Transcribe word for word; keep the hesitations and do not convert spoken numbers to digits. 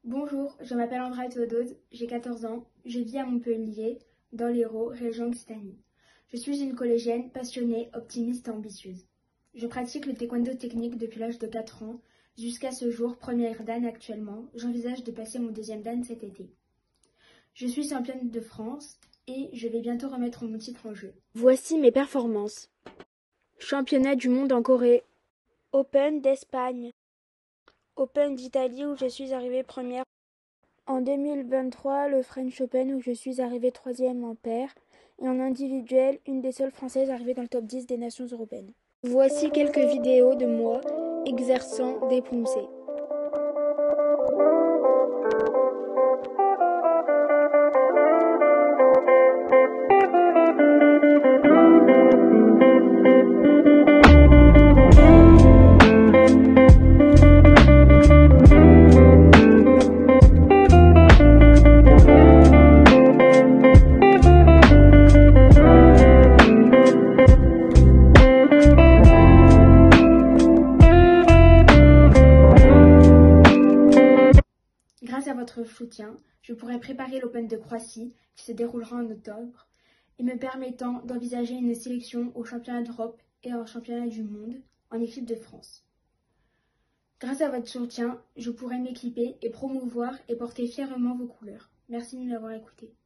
Bonjour, je m'appelle Andrea Théodose, j'ai quatorze ans, je vis à Montpellier, dans l'Hérault, région Occitanie. Je suis une collégienne passionnée, optimiste et ambitieuse. Je pratique le taekwondo technique depuis l'âge de quatre ans. Jusqu'à ce jour, première dan actuellement, j'envisage de passer mon deuxième dan cet été. Je suis championne de France et je vais bientôt remettre mon titre en jeu. Voici mes performances. Championnat du monde en Corée. Open d'Espagne. Open d'Italie où je suis arrivée première. En deux mille vingt-trois, le French Open où je suis arrivée troisième en paire. Et en individuel, une des seules françaises arrivée dans le top dix des nations européennes. Voici quelques vidéos de moi exerçant des poussées. Grâce à votre soutien, je pourrai préparer l'Open de Croatie qui se déroulera en octobre et me permettant d'envisager une sélection au championnat d'Europe et au championnat du monde en équipe de France. Grâce à votre soutien, je pourrai m'équiper et promouvoir et porter fièrement vos couleurs. Merci de m'avoir écouté.